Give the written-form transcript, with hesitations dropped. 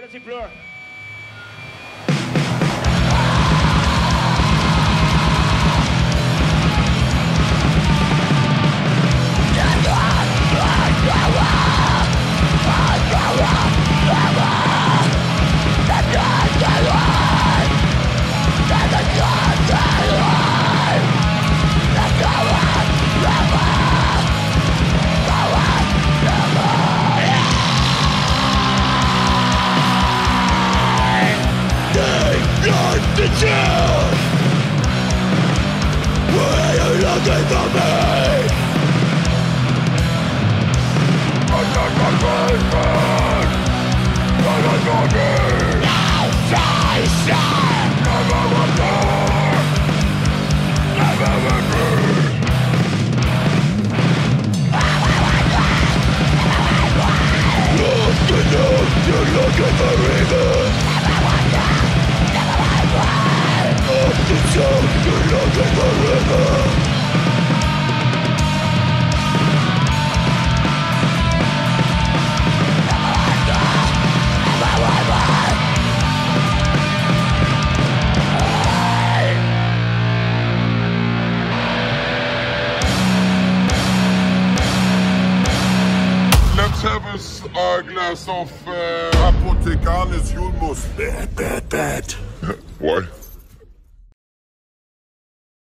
Fantasy Blur. The truth! Why are you looking for me? I'm not my husband! I'm not for me! No station! Never return! Never return! Looking up, you're looking for reasons! Up the zone, you're looking forever. Let's have a glass of... Apothekarnes julmust. Bad. What?